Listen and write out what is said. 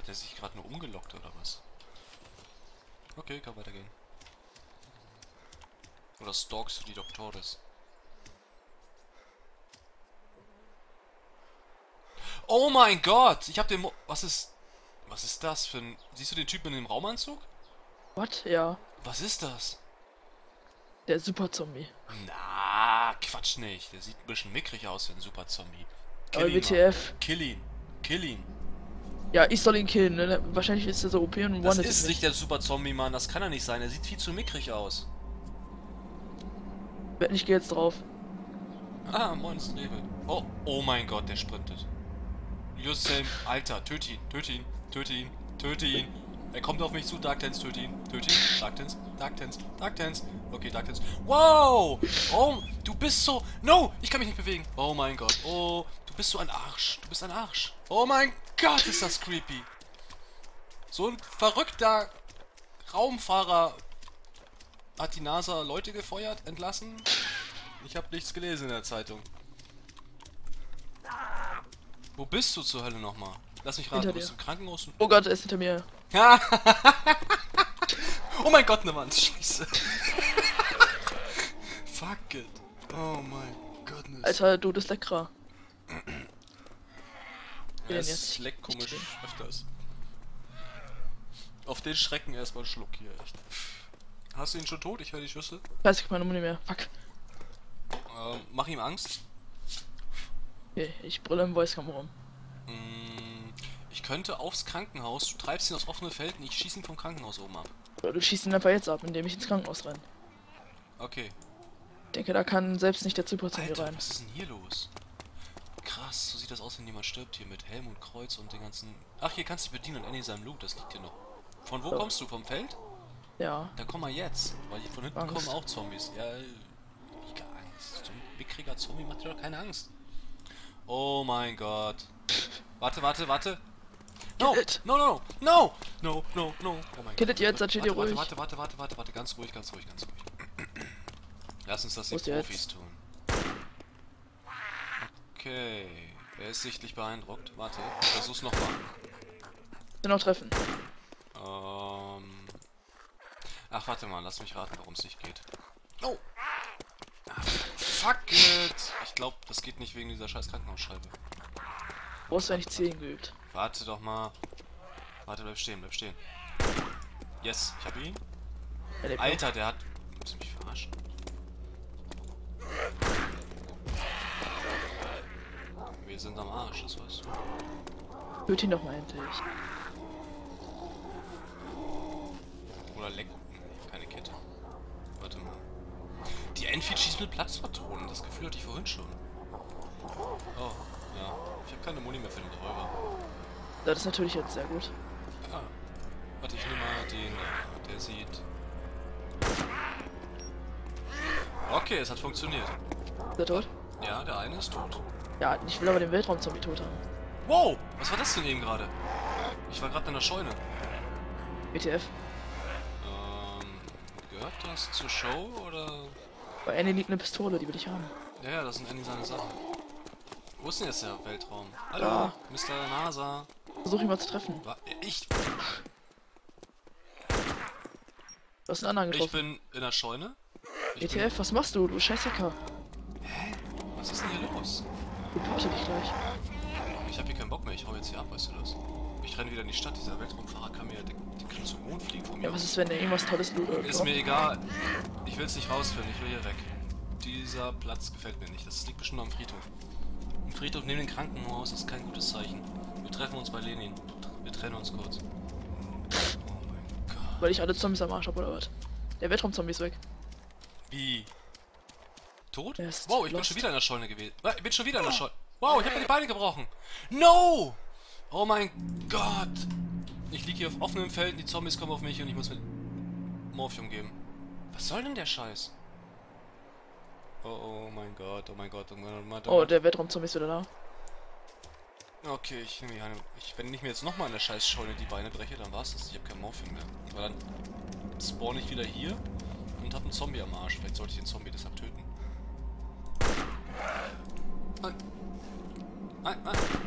Hat er sich gerade nur umgelockt oder was? Okay, kann weitergehen. Oder stalkst du die Doktores? Oh mein Gott! Ich hab den Was ist das für ein... Siehst du den Typen in dem Raumanzug? What? Ja. Was ist das? Der Super-Zombie. Na, Quatsch nicht. Der sieht ein bisschen mickrig aus für ein Super-Zombie. Aber Kill ihn, Mann. WTF. Kill ihn. Kill ihn. Ja, ich soll ihn killen, ne? Wahrscheinlich ist er so OP und Das wanted ist mich. nicht der Super-Zombie, Mann. Das kann er nicht sein. Er sieht viel zu mickrig aus. Ich gehe jetzt drauf. Ah, moin, Nebel. Oh, oh mein Gott, der sprintet. Jusem, Alter, töte ihn, töte ihn, töte ihn, töte ihn. Er kommt auf mich zu, Darktens, töte ihn, töte ihn, Darktens, Darktens, Darktens. Okay, Darktens. Wow! Oh, du bist so... No, ich kann mich nicht bewegen. Oh mein Gott, oh, du bist so ein Arsch. Du bist ein Arsch. Oh mein Gott, ist das creepy. So ein verrückter Raumfahrer hat die NASA Leute gefeuert, entlassen. Ich habe nichts gelesen in der Zeitung. Wo bist du zur Hölle nochmal? Lass mich raten, Hinter du bist dir. im Krankenhaus. Oh Gott, er ist hinter mir. Oh mein Gott, eine Wand. Scheiße. Fuck it. Oh mein goodness. Alter, du, das Leckra. Ja, es leckt komisch öfters. Auf den Schrecken erstmal einen Schluck hier, echt. Hast du ihn schon tot? Ich höre die Schüsse. Weiß ich meine Muni mehr. Fuck. Mach ihm Angst. Okay, ich brülle im Voice-Cam rum. Ich könnte aufs Krankenhaus, du treibst ihn aufs offene Feld und ich schieße ihn vom Krankenhaus oben ab. Oder du schießt ihn einfach jetzt ab, indem ich ins Krankenhaus renne. Okay. Ich denke, da kann selbst nicht der Super-Zombie Alter, rein. was ist denn hier los? Krass, so sieht das aus, wenn jemand stirbt hier mit Helm und Kreuz und den ganzen... Ach, hier kannst du dich bedienen und Annie seinem Loot, das liegt hier noch. Von wo kommst du? Vom Feld? Ja. Dann komm mal jetzt, weil hier von hinten Angst. kommen auch Zombies. Ja, ich hab Angst. So ein mickriger Zombie macht dir doch keine Angst. Oh mein Gott. Warte, warte, warte. No, no, no, no, no, no, no. Oh mein Killet Gott. jetzt, dann steht ihr ruhig. Warte, ganz ruhig, ganz ruhig, ganz ruhig. Lass uns das die Wo ist Profis jetzt? tun. Okay, er ist sichtlich beeindruckt. Warte, versuch's nochmal. Den auch treffen. Ach, warte mal, lass mich raten, warum es nicht geht. Oh! Ah, fuck it! Ich glaube, das geht nicht wegen dieser scheiß Krankenhausscheibe. Wo hast du eigentlich Zielen geübt? Warte doch mal. Warte, bleib stehen, bleib stehen. Yes, ich hab ihn. Er lebt Alter, der hat... Willst du mich verarschen? Wir sind am Arsch, das weißt du. noch. Töt ihn doch mal endlich. Oder leck... Keine Kette. Warte mal. Die Enfield schießt mit Platzpatronen. Das Gefühl hatte ich vorhin schon. Oh, ja. Ich habe keine Muni mehr für den Räuber. Das ist natürlich jetzt sehr gut. Ah. Warte, ich nehme mal den... Der sieht... Okay, es hat funktioniert. Ist er tot? Ja, der eine ist tot. Ja, ich will aber den Weltraum-Zombie tot haben. Wow! Was war das denn eben gerade? Ich war gerade in der Scheune. WTF. Gehört das zur Show oder... Bei Annie liegt eine Pistole, die will ich haben. Ja, ja, das sind Annie seine Sachen. Wo ist denn jetzt der Weltraum? Hallo, Da. Mr. NASA. Versuch ihn mal zu treffen. Ich Du hast einen anderen getroffen. bin in der Scheune. WTF, was machst du? Du scheiß Hacker. Hä? Was ist denn hier los? Reporte dich gleich. Ich hab hier keinen Bock mehr, ich hau jetzt hier ab, weißt du das? Ich renne wieder in die Stadt, dieser Weltraumfahrer kann mir... Der kann zum Mond fliegen von mir. Ja, was ist, wenn der irgendwas Tolles Ist mir egal. Ich will es nicht rausfinden, ich will hier weg. Dieser Platz gefällt mir nicht, das liegt bestimmt am Friedhof. Ein Friedhof neben dem Krankenhaus ist kein gutes Zeichen. Wir treffen uns bei Lenin. Wir trennen uns kurz. Oh mein Gott. Weil ich alle Zombies am Arsch hab, oder was? Der Weltraum-Zombie ist weg. Wie? Tot? Er ist Wow, ich bin lost. schon wieder in der Scheune gewesen. Ich bin schon wieder in der Scheune. Wow, ich habe mir die Beine gebrochen. No! Oh mein Gott. Ich liege hier auf offenem Feld, die Zombies kommen auf mich und ich muss mit Morphium geben. Was soll denn der Scheiß? Oh mein Gott, oh mein Gott, oh mein Gott. Oh, der Weltraum-Zombie ist wieder da. Okay, ich nehme die Hand. Wenn ich mir jetzt nochmal in der scheiß Scheune die Beine breche, dann war's das. Ich habe kein Morphium mehr. Weil dann spawn ich wieder hier und hab einen Zombie am Arsch. Vielleicht sollte ich den Zombie deshalb töten. Nein. Nein, nein.